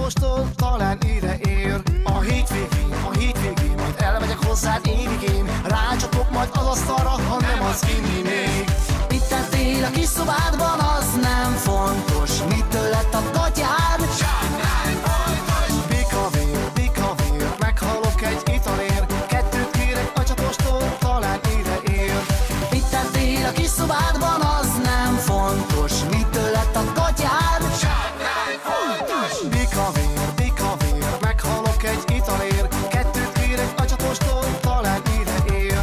csapostól talán ide ér. A hétvégén majd elmegyek hozzád évigén. Rácsapok majd az asztalra, ha nem az inni még. Mit tettél a kis szobádban, az nem fontos. Mitől lett a gatyád? Zsákmány folytos! Bikavér, meghalok egy italért. Kettőt kérek a csapostól, talán ide ér. Mit tettél a kis szobádban, az nem fontos. Mitől lett a gatyád? Zsákmány folytos! Bikavér, meghalok egy italért. Kettőt kérek a csapostól, talán ide ér.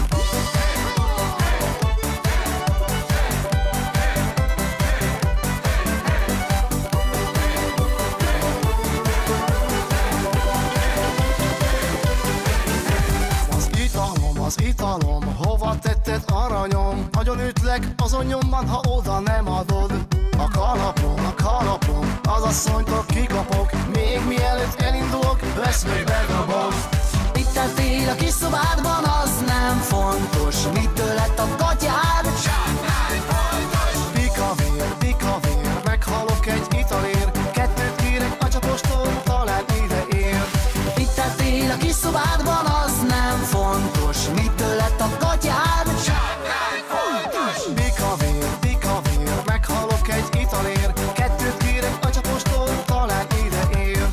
Az italom, hova tetted aranyom? Nagyon ütlek azon nyomban, ha oda nem adod. A kalapom, az asszonytól kikapok. Még mielőtt elindulok, lesz még bedobom. Mit tettél a kis szobádban, az nem fontos. Mitől lett a gatyád? Zsákmány folytos! Bikavér, meghalok egy italért. Kettőt kérek a csapostól, talán ide ér. Mit tettél a kis szobádban, az nem fontos. Mitől lett a gatyád? Zsákmány folytos! Bikavér, meghalok egy italért. Kettőt kérek a csapostól, talán ide ér.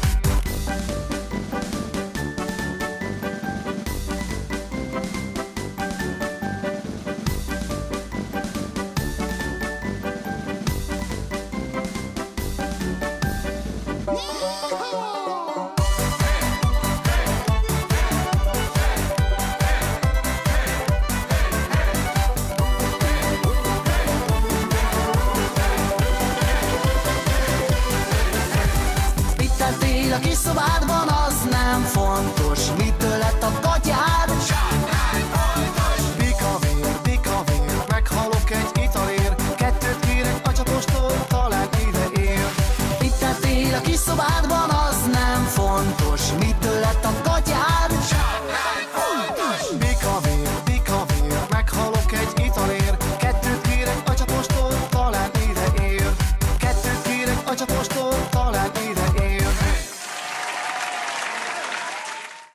Mit tettél a kis szobádban,